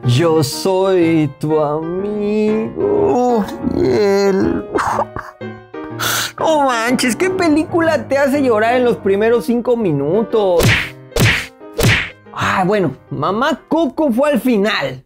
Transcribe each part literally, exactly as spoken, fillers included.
Yo soy tu amigo fiel. No manches, ¿qué película te hace llorar en los primeros cinco minutos? Ah, bueno, Mamá Coco fue al final.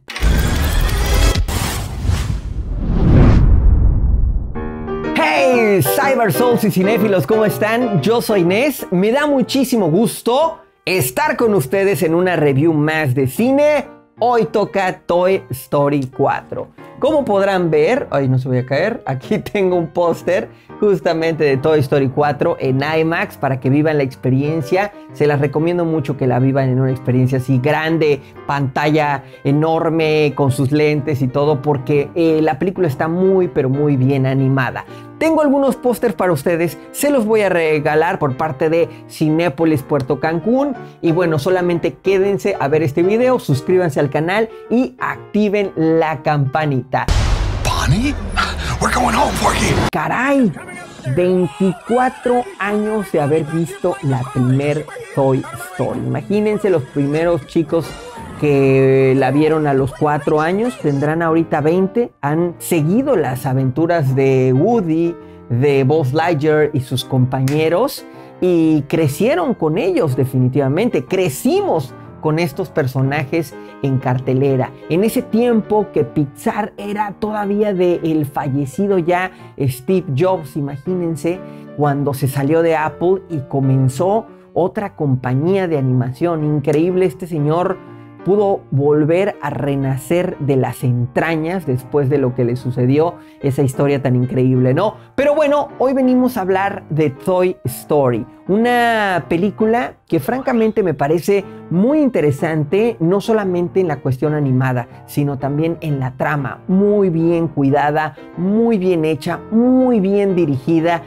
Hey, Cyber Souls y cinéfilos, ¿cómo están? Yo soy Nes, me da muchísimo gusto estar con ustedes en una review más de cine. Hoy toca Toy Story cuatro. Como podrán ver, ay, no se voy a caer, aquí tengo un póster justamente de Toy Story cuatro en IMAX para que vivan la experiencia. Se las recomiendo mucho que la vivan en una experiencia así grande, pantalla enorme con sus lentes y todo, porque eh, la película está muy pero muy bien animada. Tengo algunos pósters para ustedes, se los voy a regalar por parte de Cinépolis Puerto Cancún. Y bueno, solamente quédense a ver este video, suscríbanse al canal y activen la campanita. Bonnie? We're going home, Forky. ¡Caray! veinticuatro años de haber visto la primer Toy Story. Imagínense los primeros chicos que la vieron a los cuatro años, tendrán ahorita veinte, han seguido las aventuras de Woody, de Buzz Lightyear y sus compañeros y crecieron con ellos definitivamente, crecimos con estos personajes en cartelera. En ese tiempo que Pixar era todavía del fallecido ya Steve Jobs, imagínense, cuando se salió de Apple y comenzó otra compañía de animación. Increíble, este señor pudo volver a renacer de las entrañas después de lo que le sucedió, esa historia tan increíble, ¿no? Pero bueno, hoy venimos a hablar de Toy Story, una película que francamente me parece muy interesante, no solamente en la cuestión animada, sino también en la trama, muy bien cuidada, muy bien hecha, muy bien dirigida.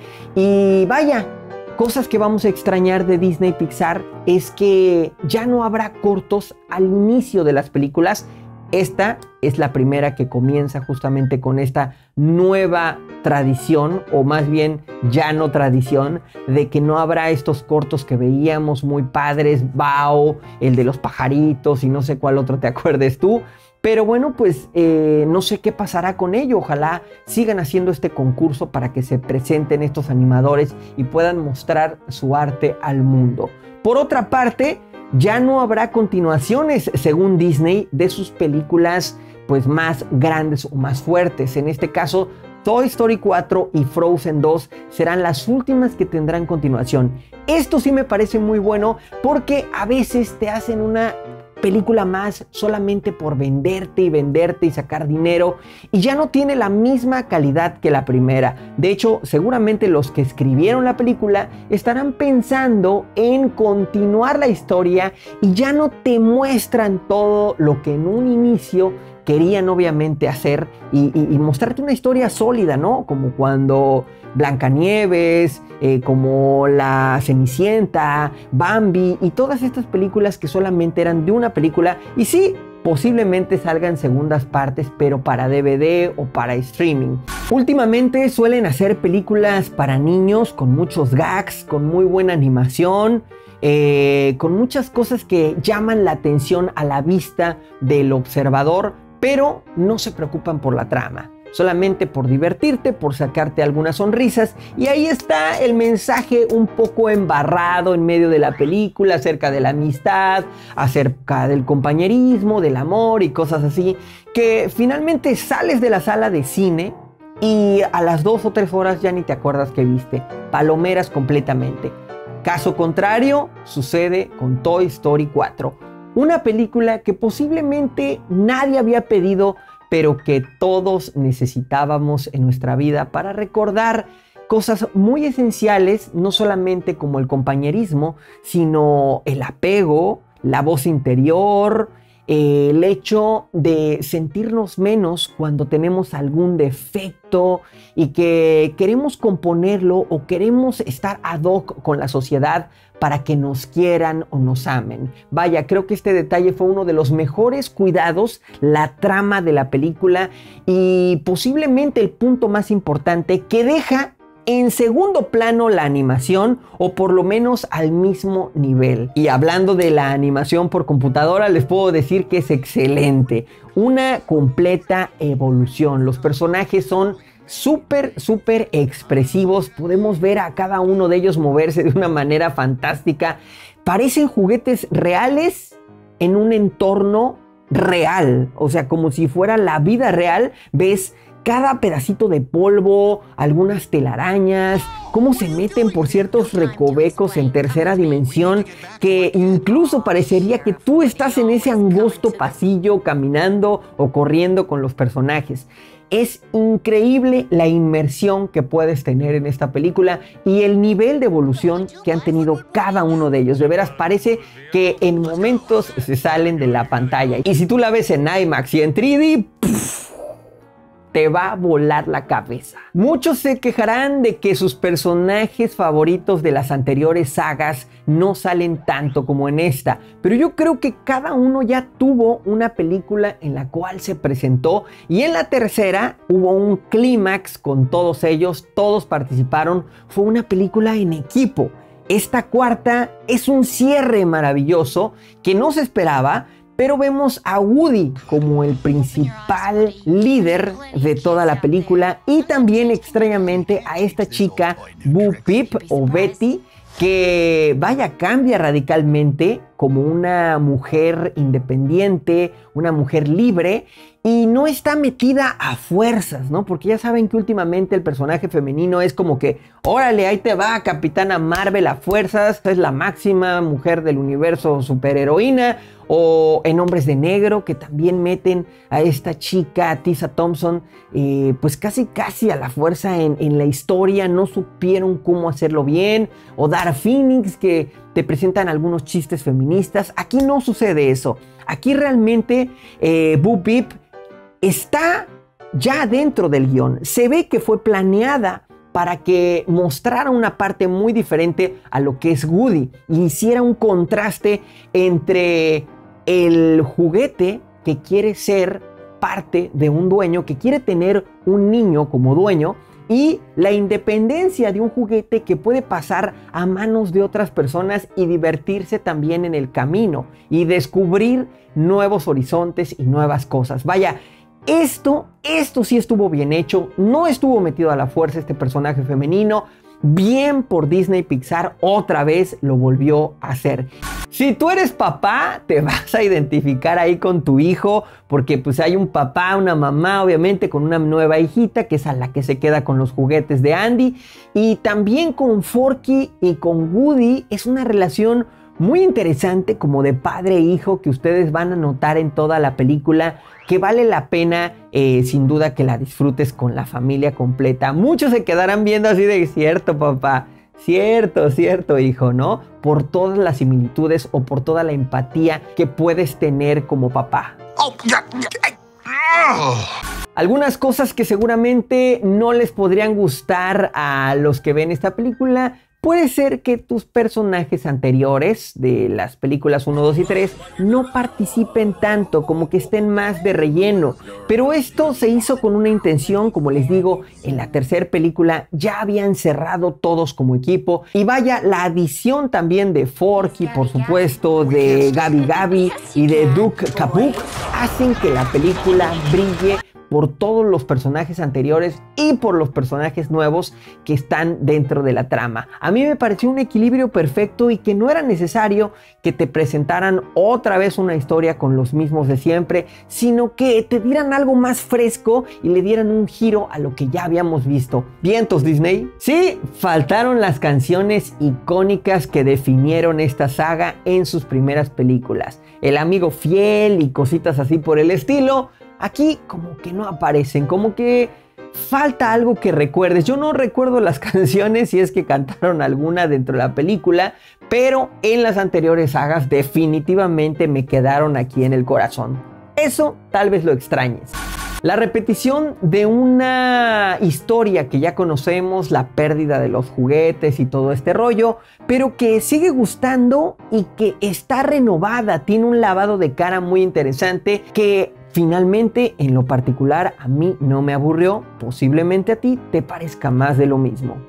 Y vaya, cosas que vamos a extrañar de Disney Pixar es que ya no habrá cortos al inicio de las películas. Esta es la primera que comienza justamente con esta nueva tradición, o más bien ya no tradición, de que no habrá estos cortos que veíamos muy padres, Bao, el de los pajaritos y no sé cuál otro te acuerdes tú. Pero bueno, pues eh, no sé qué pasará con ello. Ojalá sigan haciendo este concurso para que se presenten estos animadores y puedan mostrar su arte al mundo. Por otra parte, ya no habrá continuaciones, según Disney, de sus películas pues más grandes o más fuertes. En este caso, Toy Story cuatro y Frozen dos serán las últimas que tendrán continuación. Esto sí me parece muy bueno porque a veces te hacen una película más solamente por venderte y venderte y sacar dinero, y ya no tiene la misma calidad que la primera. De hecho, seguramente los que escribieron la película estarán pensando en continuar la historia y ya no te muestran todo lo que en un inicio querían obviamente hacer y, y, y mostrarte una historia sólida, ¿no? Como cuando Blancanieves, eh, como La Cenicienta, Bambi y todas estas películas que solamente eran de una película. Y sí, posiblemente salgan segundas partes, pero para D V D o para streaming. Últimamente suelen hacer películas para niños con muchos gags, con muy buena animación, eh, con muchas cosas que llaman la atención a la vista del observador, pero no se preocupan por la trama, solamente por divertirte, por sacarte algunas sonrisas. Y ahí está el mensaje un poco embarrado en medio de la película acerca de la amistad, acerca del compañerismo, del amor y cosas así, que finalmente sales de la sala de cine y a las dos o tres horas ya ni te acuerdas que viste. Palomeras completamente. Caso contrario sucede con Toy Story cuatro, una película que posiblemente nadie había pedido, pero que todos necesitábamos en nuestra vida para recordar cosas muy esenciales, no solamente como el compañerismo, sino el apego, la voz interior, eh, el hecho de sentirnos menos cuando tenemos algún defecto y que queremos componerlo o queremos estar ad hoc con la sociedad para que nos quieran o nos amen. Vaya, creo que este detalle fue uno de los mejores cuidados, la trama de la película, y posiblemente el punto más importante que deja en segundo plano la animación, o por lo menos al mismo nivel. Y hablando de la animación por computadora, les puedo decir que es excelente. Una completa evolución. Los personajes son súper, súper expresivos. Podemos ver a cada uno de ellos moverse de una manera fantástica. Parecen juguetes reales en un entorno real. O sea, como si fuera la vida real. Ves cada pedacito de polvo, algunas telarañas, cómo se meten por ciertos recovecos en tercera dimensión, que incluso parecería que tú estás en ese angosto pasillo caminando o corriendo con los personajes. Es increíble la inmersión que puedes tener en esta película y el nivel de evolución que han tenido cada uno de ellos. De veras, parece que en momentos se salen de la pantalla. Y si tú la ves en IMAX y en tres D, ¡puf!, te va a volar la cabeza. Muchos se quejarán de que sus personajes favoritos de las anteriores sagas no salen tanto como en esta, pero yo creo que cada uno ya tuvo una película en la cual se presentó, y en la tercera hubo un clímax con todos ellos, todos participaron, fue una película en equipo. Esta cuarta es un cierre maravilloso que no se esperaba, pero vemos a Woody como el principal líder de toda la película, y también extrañamente a esta chica Bo Peep o Betty, que vaya, cambia radicalmente como una mujer independiente, una mujer libre, y no está metida a fuerzas, ¿no? Porque ya saben que últimamente el personaje femenino es como que, órale, ahí te va Capitana Marvel a fuerzas, es la máxima mujer del universo superheroína. O en Hombres de Negro, que también meten a esta chica, Tessa Thompson, eh, pues casi casi a la fuerza en, en la historia, no supieron cómo hacerlo bien. O Dark Phoenix, que te presentan algunos chistes feministas. Aquí no sucede eso. Aquí realmente eh, Bo Peep está ya dentro del guión. Se ve que fue planeada para que mostrara una parte muy diferente a lo que es Woody y hiciera un contraste entre el juguete que quiere ser parte de un dueño, que quiere tener un niño como dueño, y la independencia de un juguete que puede pasar a manos de otras personas y divertirse también en el camino y descubrir nuevos horizontes y nuevas cosas. Vaya, esto, esto sí estuvo bien hecho, no estuvo metido a la fuerza este personaje femenino. Bien por Disney Pixar, otra vez lo volvió a hacer. Si tú eres papá, te vas a identificar ahí con tu hijo, porque pues hay un papá, una mamá, obviamente, con una nueva hijita, que es a la que se queda con los juguetes de Andy. Y también con Forky y con Woody es una relación muy interesante, como de padre e hijo, que ustedes van a notar en toda la película, que vale la pena, eh, sin duda, que la disfrutes con la familia completa. Muchos se quedarán viendo así de, cierto papá, cierto, cierto hijo, ¿no? Por todas las similitudes o por toda la empatía que puedes tener como papá. Oh, yeah, yeah. Algunas cosas que seguramente no les podrían gustar a los que ven esta película. Puede ser que tus personajes anteriores de las películas uno, dos y tres no participen tanto, como que estén más de relleno. Pero esto se hizo con una intención, como les digo, en la tercera película ya habían cerrado todos como equipo. Y vaya, la adición también de Forky, por supuesto, de Gabi Gabi y de Duke Cabook hacen que la película brille por todos los personajes anteriores y por los personajes nuevos que están dentro de la trama. A mí me pareció un equilibrio perfecto y que no era necesario que te presentaran otra vez una historia con los mismos de siempre, sino que te dieran algo más fresco y le dieran un giro a lo que ya habíamos visto. ¿Vientos, Disney? Sí, faltaron las canciones icónicas que definieron esta saga en sus primeras películas. El amigo fiel y cositas así por el estilo. Aquí como que no aparecen, como que falta algo que recuerdes. Yo no recuerdo las canciones si es que cantaron alguna dentro de la película, pero en las anteriores sagas definitivamente me quedaron aquí en el corazón. Eso tal vez lo extrañes. La repetición de una historia que ya conocemos, la pérdida de los juguetes y todo este rollo, pero que sigue gustando y que está renovada, tiene un lavado de cara muy interesante que finalmente, en lo particular, a mí no me aburrió. Posiblemente a ti te parezca más de lo mismo.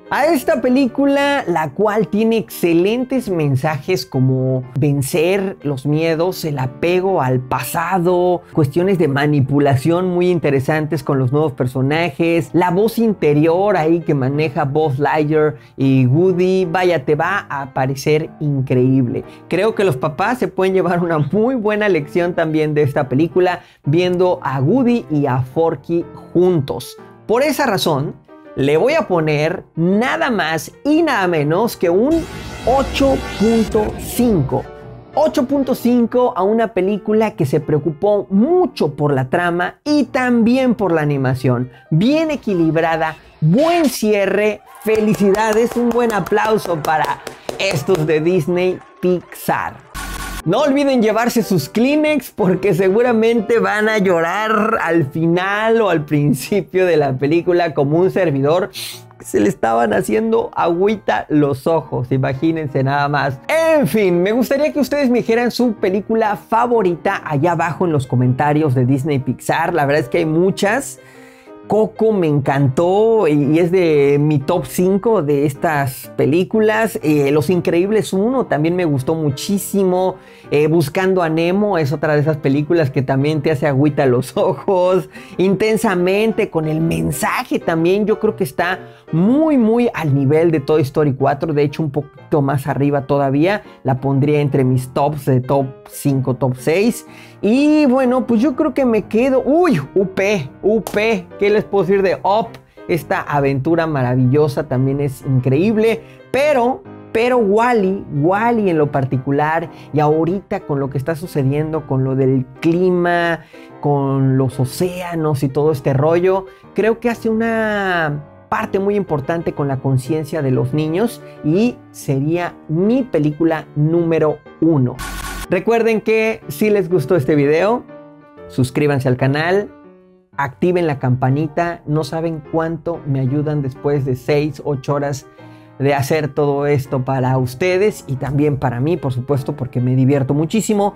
a esta película, la cual tiene excelentes mensajes como vencer los miedos, el apego al pasado, cuestiones de manipulación muy interesantes con los nuevos personajes, la voz interior ahí que maneja Buzz Lightyear y Woody, vaya, te va a parecer increíble. Creo que los papás se pueden llevar una muy buena lección también de esta película viendo a Woody y a Forky juntos. Por esa razón, le voy a poner nada más y nada menos que un ocho punto cinco. ocho punto cinco a una película que se preocupó mucho por la trama y también por la animación. Bien equilibrada, buen cierre, felicidades, un buen aplauso para estos de Disney Pixar. No olviden llevarse sus Kleenex porque seguramente van a llorar al final o al principio de la película como un servidor. Se le estaban haciendo agüita los ojos, imagínense nada más. En fin, me gustaría que ustedes me dijeran su película favorita allá abajo en los comentarios de Disney Pixar. La verdad es que hay muchas. Coco me encantó y es de mi top cinco de estas películas. Eh, Los Increíbles uno también me gustó muchísimo. Eh, Buscando a Nemo es otra de esas películas que también te hace agüita los ojos. Intensamente, con el mensaje también, yo creo que está muy muy al nivel de Toy Story cuatro. De hecho, un poquito más arriba todavía. La pondría entre mis tops de top cinco, top seis. Y bueno, pues yo creo que me quedo... Uy, U P, U P, ¿qué les puedo decir de Up? Esta aventura maravillosa también es increíble, pero... Pero Wall-E, Wall-E en lo particular, y ahorita con lo que está sucediendo, con lo del clima, con los océanos y todo este rollo, creo que hace una parte muy importante con la conciencia de los niños y sería mi película número uno. Recuerden que si les gustó este video, suscríbanse al canal, activen la campanita, no saben cuánto me ayudan después de seis, ocho horas de hacer todo esto para ustedes y también para mí, por supuesto, porque me divierto muchísimo.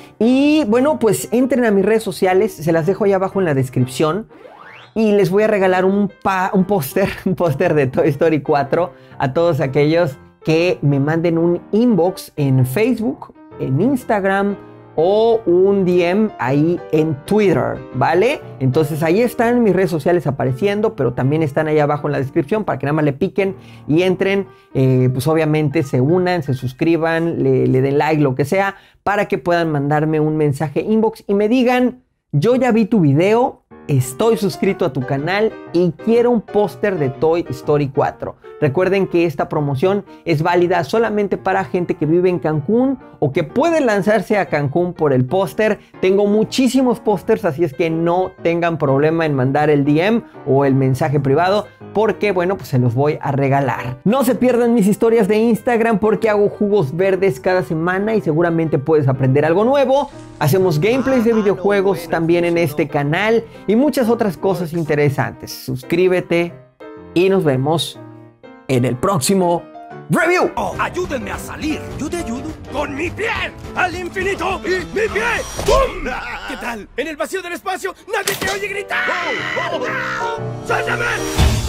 Y bueno, pues entren a mis redes sociales, se las dejo ahí abajo en la descripción y les voy a regalar un, un póster, un póster de Toy Story cuatro a todos aquellos que me manden un inbox en Facebook, en Instagram o un D M ahí en Twitter, ¿vale? Entonces ahí están mis redes sociales apareciendo, pero también están ahí abajo en la descripción para que nada más le piquen y entren, eh, pues obviamente se unan, se suscriban, le, le den like, lo que sea, para que puedan mandarme un mensaje inbox y me digan, yo ya vi tu video, estoy suscrito a tu canal y quiero un póster de Toy Story cuatro. Recuerden que esta promoción es válida solamente para gente que vive en Cancún o que puede lanzarse a Cancún por el póster. Tengo muchísimos pósters, así es que no tengan problema en mandar el D M o el mensaje privado porque, bueno, pues se los voy a regalar. No se pierdan mis historias de Instagram porque hago jugos verdes cada semana y seguramente puedes aprender algo nuevo. Hacemos gameplays de videojuegos también en este canal y muchas otras cosas interesantes. Suscríbete y nos vemos en el próximo review. Oh, ayúdenme a salir. Yo te ayudo con mi pie al infinito y mi pie. ¡Bum! ¿Qué tal? En el vacío del espacio nadie te oye gritar. ¡Suéltame!